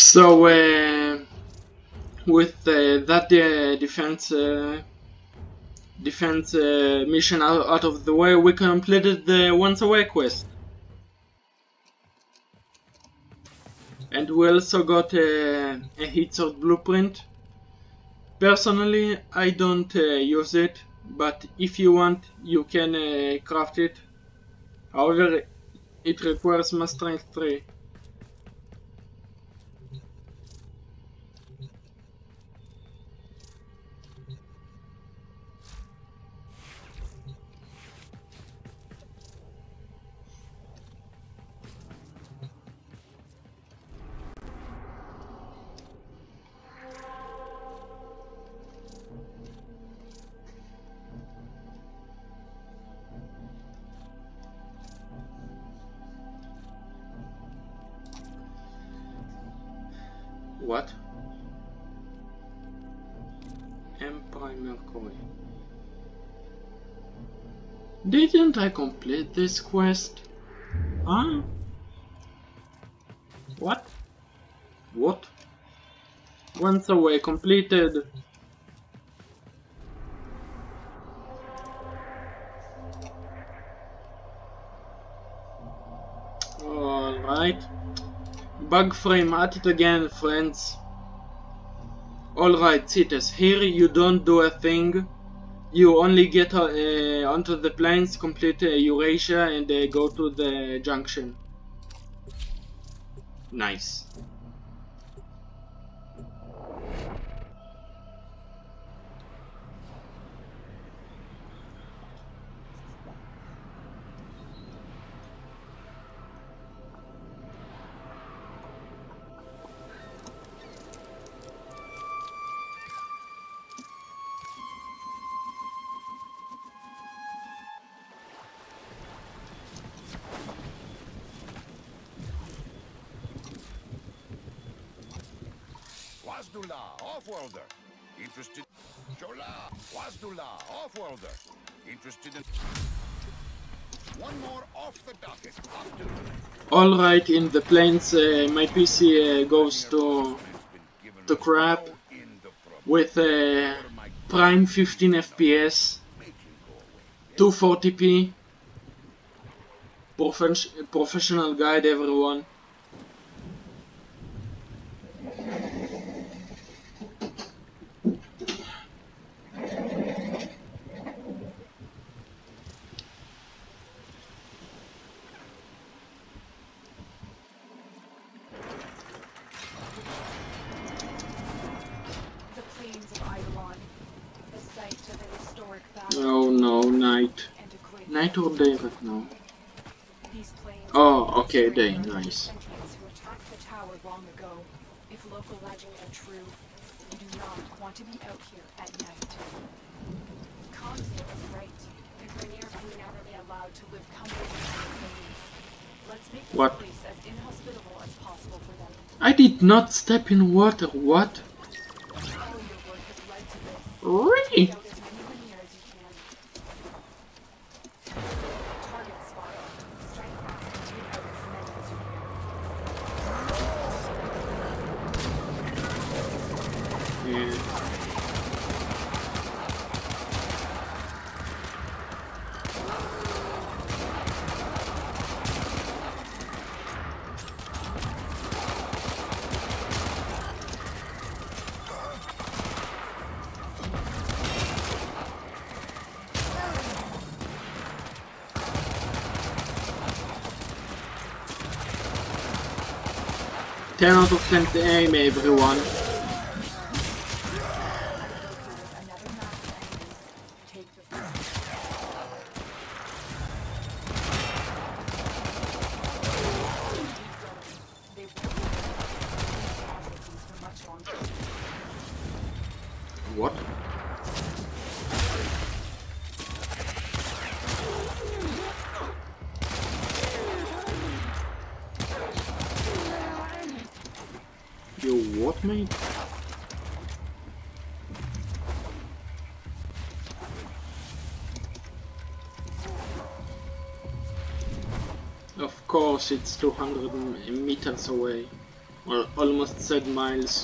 So with that defense mission out of the way, we completed the Once Away quest, and we also got a heat sword blueprint. Personally, I don't use it, but if you want, you can craft it. However, it requires mass strength 3. What? Empire Mercury. Didn't I complete this quest? Huh? What? What? Once Away completed. Alright. Warframe at it again, friends. Alright, cetus, here you don't do a thing. You only get onto the plains, complete Eurasia, and go to the junction. Nice. Off-worlder. Interested? Shola. Wasdula. Off-worlder. Interested in... One more off the docket. Alright, in the plains, my PC goes to crap with prime 15 FPS, 240p, professional guide everyone. Oh no, night. Night or day right now? Oh, okay, day, nice. If local legends are true, you do not want to be out here at night. Constance is right. The Grenier will never be allowed to live comfortably in the plains. Let's make this place as inhospitable as possible for them. I did not step in water, what? All your work has led to this. Really? Ten out of 10 aim, everyone. What? You what, mate? Of course, it's 200 meters away. Or almost said miles.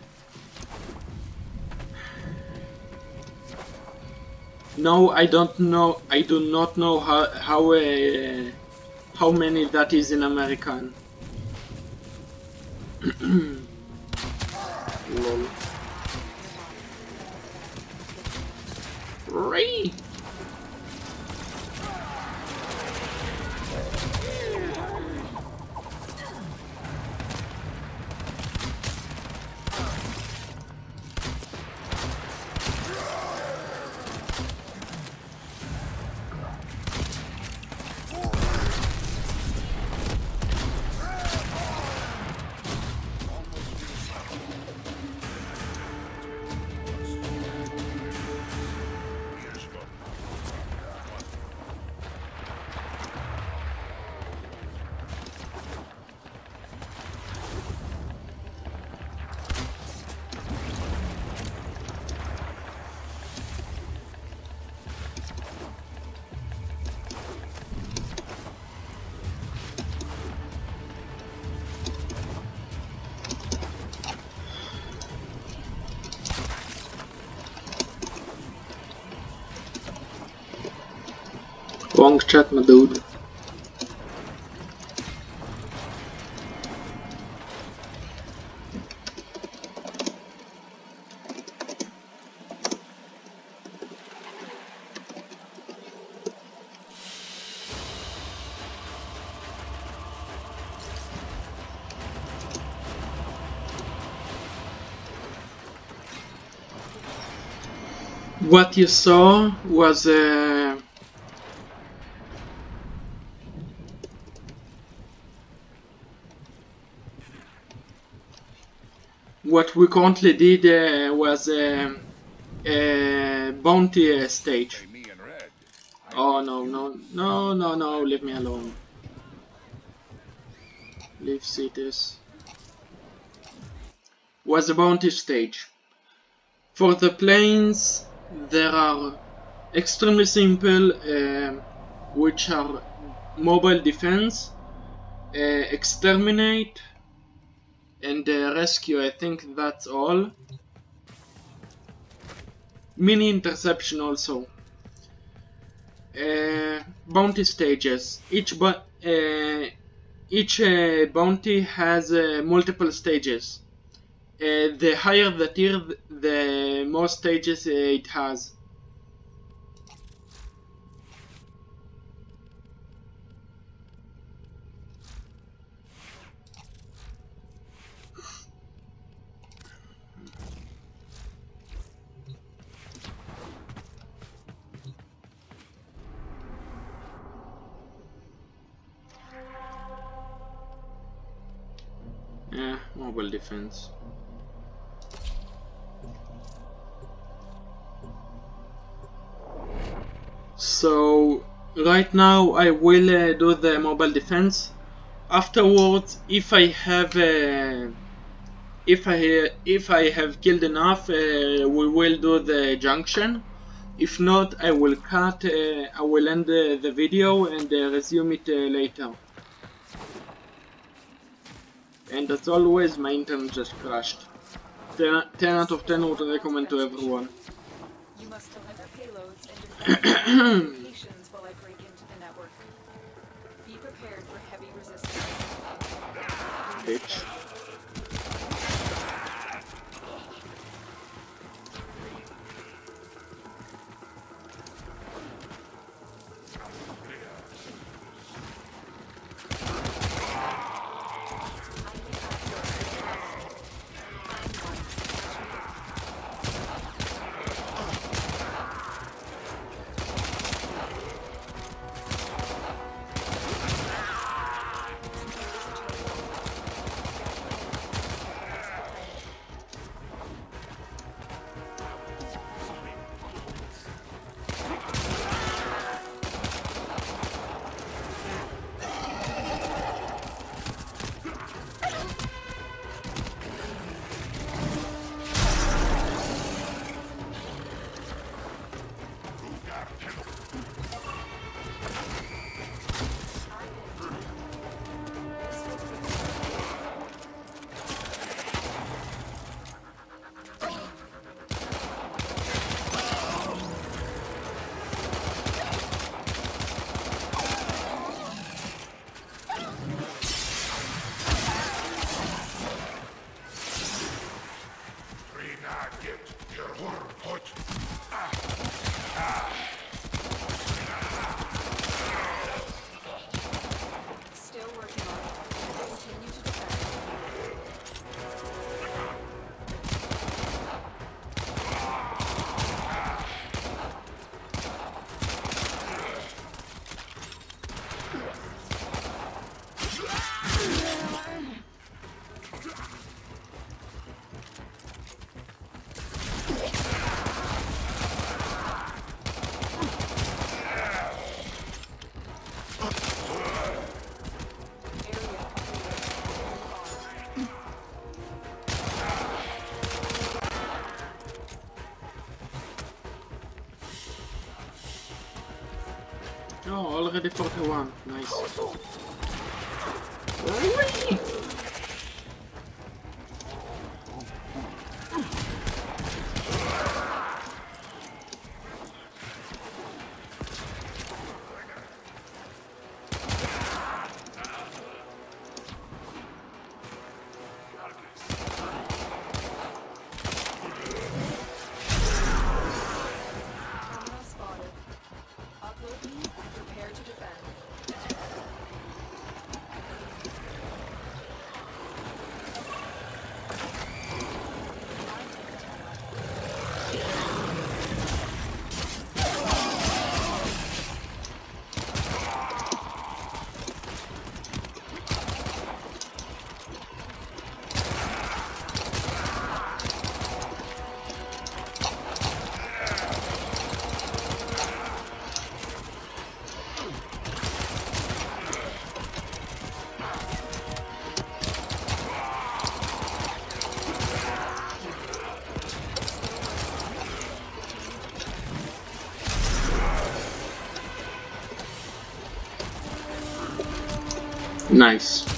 No, I don't know. I do not know how many that is in American. Lol. Ree! Wrong chat, my dude. What you saw was what we currently did was a bounty stage. Oh no, leave me alone. Leave cetus. Was a bounty stage. For the planes, there are extremely simple, which are mobile defense, exterminate, and rescue. I think that's all. Mini interception also. Bounty stages. Each bounty has multiple stages. The higher the tier, the more stages it has. Mobile defense. So right now I will do the mobile defense. Afterwards, if I have killed enough, we will do the junction. If not, I will cut. I will end the video and resume it later. And as always, my internet just crashed. 10 out of 10 would recommend to everyone. You must deliver payloads and defend locations while I break into the network. Be prepared for heavy resistance. Bitch. already 41. Nice. Whee! Nice.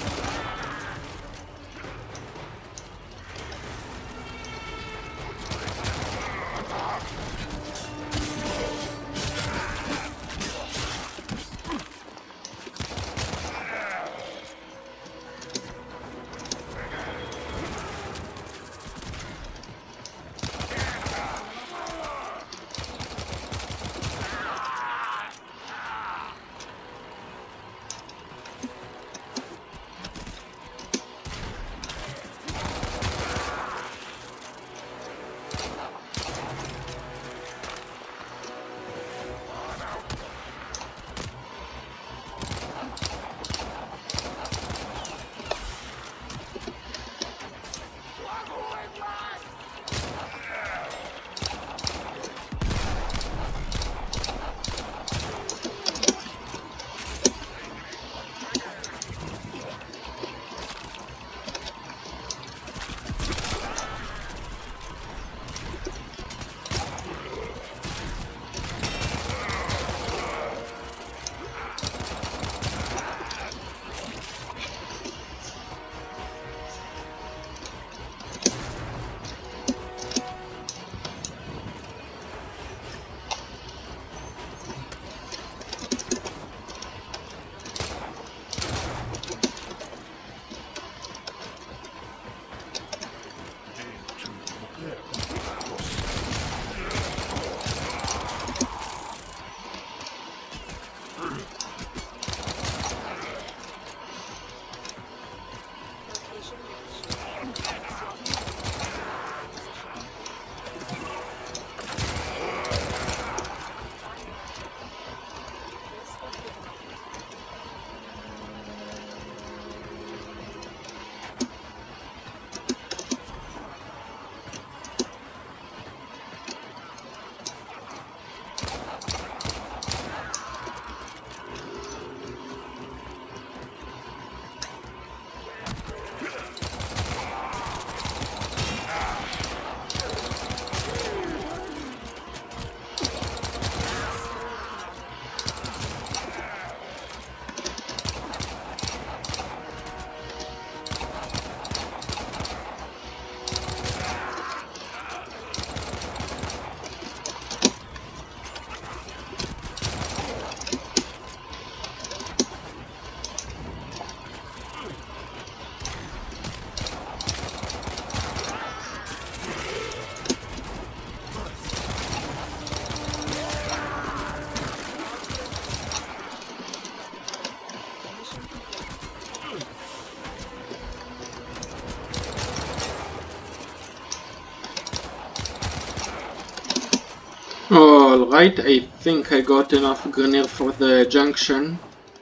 Alright, I think I got enough grenade for the junction.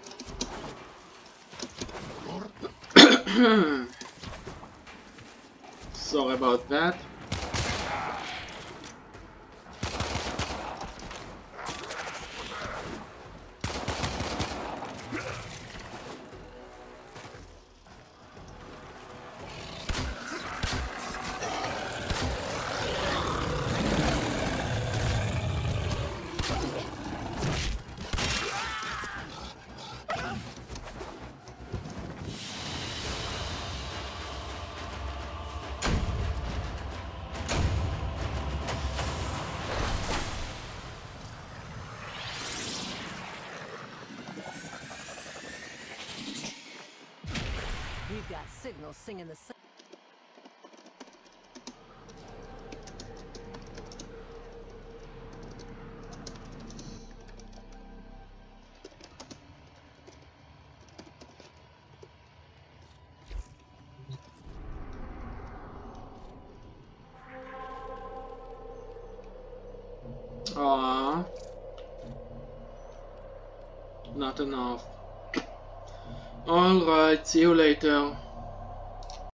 Sorry about that. got signals singing the same. Aww. Not enough. Alright, see you later.